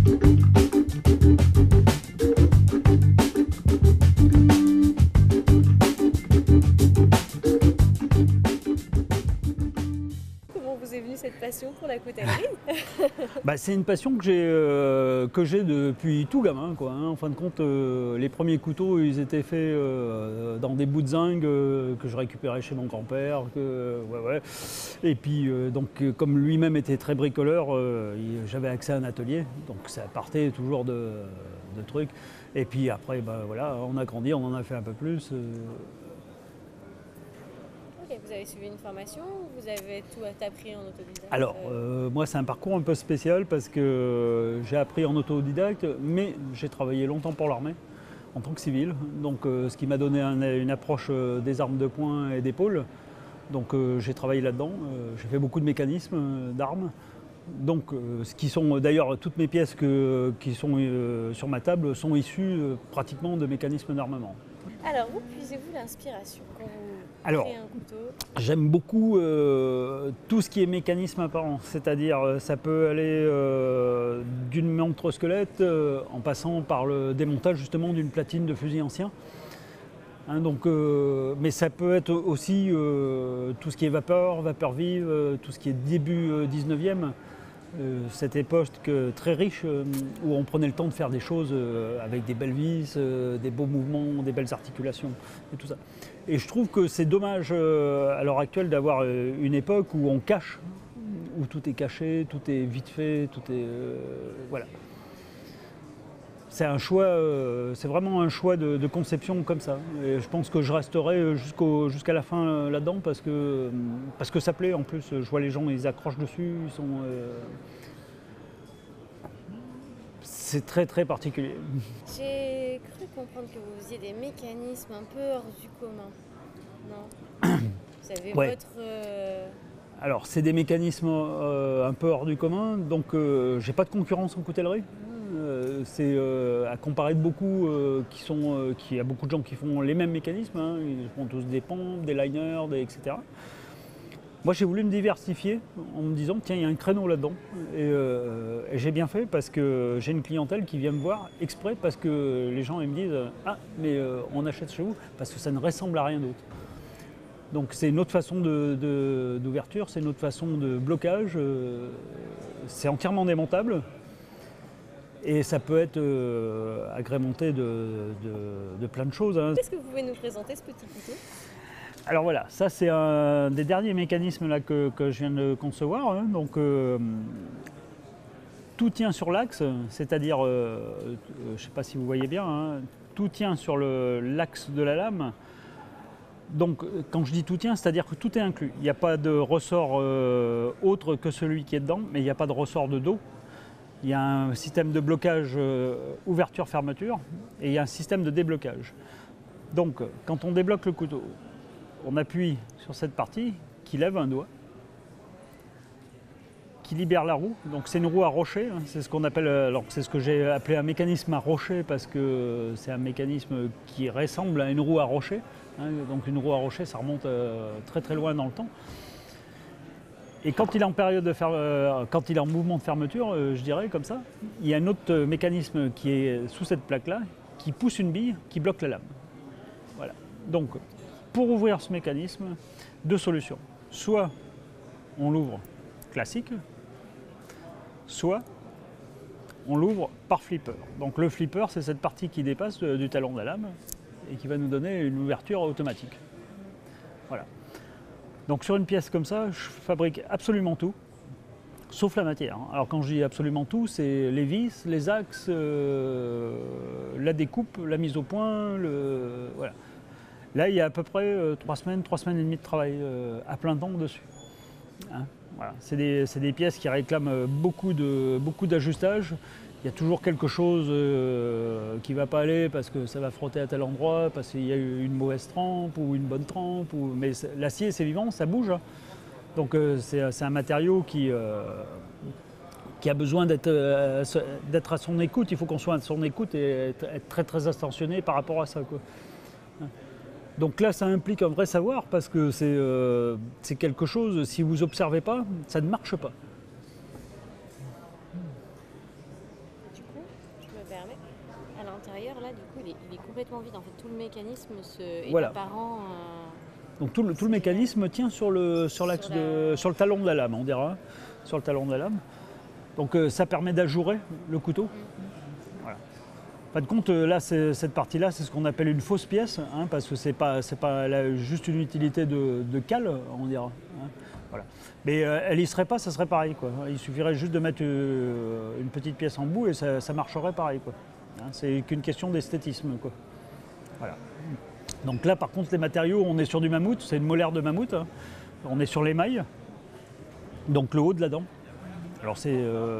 Comment vous est venue cette passion pour la coutellerie? C'est une passion que j'ai depuis tout gamin, quoi, hein. En fin de compte, les premiers couteaux, ils étaient faits dans des bouts de zinc que je récupérais chez mon grand-père. Et puis, comme lui-même était très bricoleur, j'avais accès à un atelier. Donc ça partait toujours de trucs. Et puis après, voilà, on a grandi, on en a fait un peu plus. Vous avez suivi une formation ou vous avez tout appris en autodidacte? Alors, moi, c'est un parcours un peu spécial parce que j'ai appris en autodidacte, mais j'ai travaillé longtemps pour l'armée en tant que civil. Donc, ce qui m'a donné une approche des armes de poing et d'épaule. Donc, j'ai travaillé là-dedans. J'ai fait beaucoup de mécanismes d'armes. Donc, ce qui sont d'ailleurs toutes mes pièces qui sont sur ma table sont issues pratiquement de mécanismes d'armement. Alors, où puisez-vous l'inspiration quand vous créez un couteau? J'aime beaucoup tout ce qui est mécanisme apparent, c'est-à-dire ça peut aller d'une montre squelette en passant par le démontage justement d'une platine de fusil ancien. Hein, mais ça peut être aussi tout ce qui est vapeur vive, tout ce qui est début 19e. Cette époque très riche où on prenait le temps de faire des choses avec des belles vis, des beaux mouvements, des belles articulations et tout ça. Et je trouve que c'est dommage à l'heure actuelle d'avoir une époque où on cache, où tout est caché, tout est vite fait, tout est voilà. C'est un choix, c'est vraiment un choix de conception comme ça. Et je pense que je resterai jusqu'à la fin là-dedans parce que ça plaît. En plus, je vois les gens, ils accrochent dessus. C'est très très particulier. J'ai cru comprendre que vous faisiez des mécanismes un peu hors du commun. Non? Vous avez votre... Alors, c'est des mécanismes un peu hors du commun. Donc, j'ai pas de concurrence en coutellerie. C'est à comparer de beaucoup qu'il y a beaucoup de gens qui font les mêmes mécanismes, hein. Ils font tous des pompes, des liners, etc. Moi j'ai voulu me diversifier en me disant tiens il y a un créneau là-dedans et j'ai bien fait parce que j'ai une clientèle qui vient me voir exprès parce que les gens ils me disent ah mais on achète chez vous parce que ça ne ressemble à rien d'autre. Donc c'est une autre façon d'ouverture, c'est une autre façon de blocage, c'est entièrement démontable. Et ça peut être agrémenté de plein de choses, hein. Est-ce que vous pouvez nous présenter ce petit couteau? Alors voilà, ça c'est un des derniers mécanismes là, que je viens de concevoir. Hein. Donc tout tient sur l'axe, c'est-à-dire, je ne sais pas si vous voyez bien, hein, tout tient sur l'axe de la lame. Donc quand je dis tout tient, c'est-à-dire que tout est inclus. Il n'y a pas de ressort autre que celui qui est dedans, mais il n'y a pas de ressort de dos. Il y a un système de blocage ouverture-fermeture et il y a un système de déblocage. Donc, quand on débloque le couteau, on appuie sur cette partie qui lève un doigt, qui libère la roue. Donc, c'est une roue à rocher. Hein, c'est ce qu'on appelle, alors c'est ce que j'ai appelé un mécanisme à rocher parce que c'est un mécanisme qui ressemble à une roue à rocher. Hein, donc, une roue à rocher, ça remonte très très loin dans le temps. Et quand il est en période quand il est en mouvement de fermeture, je dirais comme ça, il y a un autre mécanisme qui est sous cette plaque-là, qui pousse une bille, qui bloque la lame. Voilà. Donc, pour ouvrir ce mécanisme, deux solutions. Soit on l'ouvre classique, soit on l'ouvre par flipper. Donc le flipper, c'est cette partie qui dépasse du talon de la lame et qui va nous donner une ouverture automatique. Voilà. Donc sur une pièce comme ça, je fabrique absolument tout, sauf la matière. Alors quand je dis absolument tout, c'est les vis, les axes, la découpe, la mise au point, voilà. Là, il y a à peu près 3 semaines et demie de travail à plein temps dessus. Hein, voilà. C'est des pièces qui réclament beaucoup d'ajustages. Il y a toujours quelque chose qui ne va pas aller parce que ça va frotter à tel endroit, parce qu'il y a eu une mauvaise trempe ou une bonne trempe. Mais l'acier, c'est vivant, ça bouge. Donc c'est un matériau qui a besoin d'être à son écoute. Il faut qu'on soit à son écoute et être très très attentionné par rapport à ça, quoi. Donc là, ça implique un vrai savoir parce que c'est quelque chose, si vous n'observez pas, ça ne marche pas. Du coup, permet. À l'intérieur, là, du coup, il est complètement vide. En fait, tout le mécanisme est Voilà. apparent. Donc tout le mécanisme tient sur le talon de la lame, on dira, sur le talon de la lame. Donc ça permet d'ajourer le couteau. Voilà. En fin de compte, là, cette partie-là, c'est ce qu'on appelle une fausse pièce, hein, parce que c'est pas juste une utilité de cale, on dira. Hein. Voilà. Mais elle y serait pas, ça serait pareil, quoi. Il suffirait juste de mettre une petite pièce en bout et ça marcherait pareil, quoi. Hein, c'est qu'une question d'esthétisme, quoi. Voilà. Donc là, par contre, les matériaux, on est sur du mammouth, c'est une molaire de mammouth. Hein. On est sur l'émail, donc le haut de la dent. Alors c'est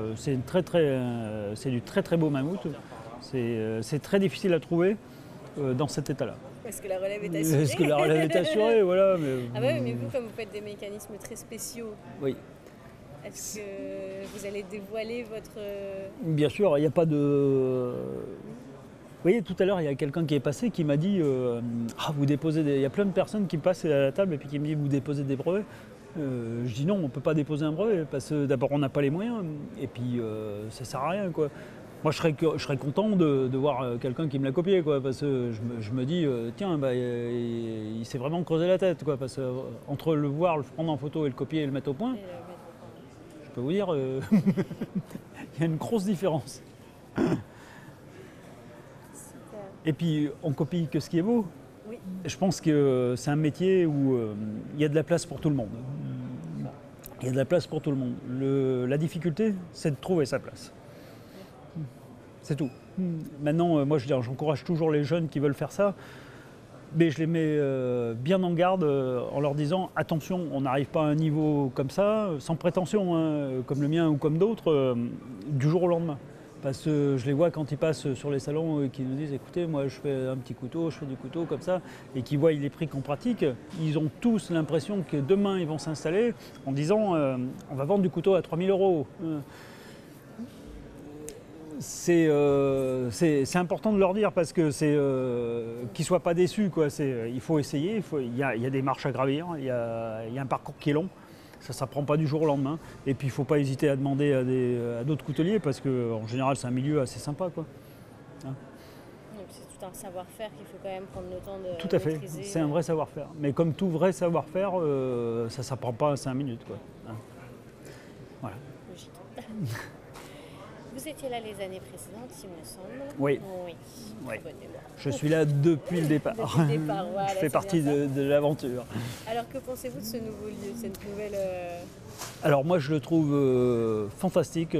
du très très beau mammouth. C'est très difficile à trouver dans cet état-là. Est-ce que la relève est assurée? Est-ce que la relève est assurée, voilà. Ah bah oui, mais vous, comme vous faites des mécanismes très spéciaux, oui. Est-ce que vous allez dévoiler votre... Bien sûr, il n'y a pas de... Vous voyez, tout à l'heure, il y a quelqu'un qui est passé qui m'a dit vous déposez des... Il y a plein de personnes qui me passent à la table et puis qui me disent vous déposez des brevets. Je dis non, on ne peut pas déposer un brevet parce que d'abord on n'a pas les moyens et puis ça ne sert à rien, quoi. Moi je serais content de voir quelqu'un qui me l'a copié, quoi, parce que je me dis tiens, il s'est vraiment creusé la tête, quoi, parce que entre le voir, le prendre en photo et le copier et le mettre au point, je peux vous dire il y a une grosse différence. Et puis, on copie que ce qui est beau. Oui. Je pense que c'est un métier où il y a de la place pour tout le monde. Il y a de la place pour tout le monde. La difficulté, c'est de trouver sa place. C'est tout. Maintenant, moi, j'encourage toujours les jeunes qui veulent faire ça, mais je les mets bien en garde en leur disant attention, on n'arrive pas à un niveau comme ça, sans prétention, hein, comme le mien ou comme d'autres, du jour au lendemain. Parce que je les vois quand ils passent sur les salons et qui nous disent écoutez, moi je fais un petit couteau, je fais du couteau comme ça, et qui voient les prix qu'on pratique, ils ont tous l'impression que demain ils vont s'installer en disant on va vendre du couteau à 3 000 €. C'est important de leur dire parce que qu'ils ne soient pas déçus, quoi. Il faut essayer, il y a des marches à gravir, il y a un parcours qui est long. Ça ne s'apprend pas du jour au lendemain. Et puis il ne faut pas hésiter à demander à d'autres couteliers parce qu'en général c'est un milieu assez sympa, quoi. Hein. Donc c'est tout un savoir-faire qu'il faut quand même prendre le temps de tout à fait, maîtriser. c'est un vrai savoir-faire. Mais comme tout vrai savoir-faire, ça ne s'apprend pas en 5 minutes, quoi. Hein. Voilà. Logique. Vous étiez là les années précédentes, il me semble. Oui. Oui. Oui. Bonne mémoire. Je suis là depuis le départ. Depuis le départ, voilà, je fais partie de l'aventure. Alors que pensez-vous de ce nouveau lieu, cette nouvelle... Alors moi je le trouve fantastique.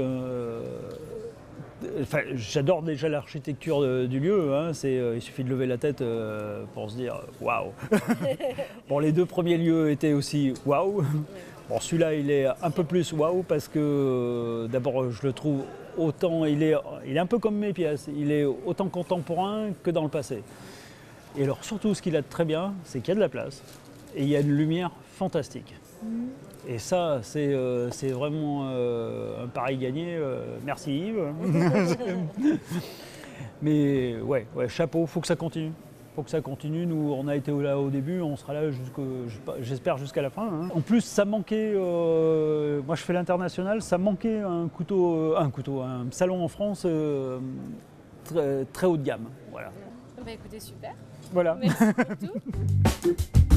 Enfin, j'adore déjà l'architecture du lieu. Hein. Il suffit de lever la tête pour se dire waouh. Bon, les deux premiers lieux étaient aussi waouh. Bon, celui-là il est un peu plus waouh parce que d'abord je le trouve autant, il est un peu comme mes pièces, il est autant contemporain que dans le passé. Et alors surtout ce qu'il a de très bien, c'est qu'il y a de la place et il y a une lumière fantastique. Et ça, c'est vraiment un pari gagné. Merci Yves. Mais ouais, chapeau, faut que ça continue. Faut que ça continue. Nous, on a été là au début, on sera là j'espère jusqu'à la fin. Hein. En plus, ça manquait. Moi, je fais l'international. Ça manquait un salon en France très, très haut de gamme. Voilà. Bah écoutez, super. Voilà. Merci pour tout.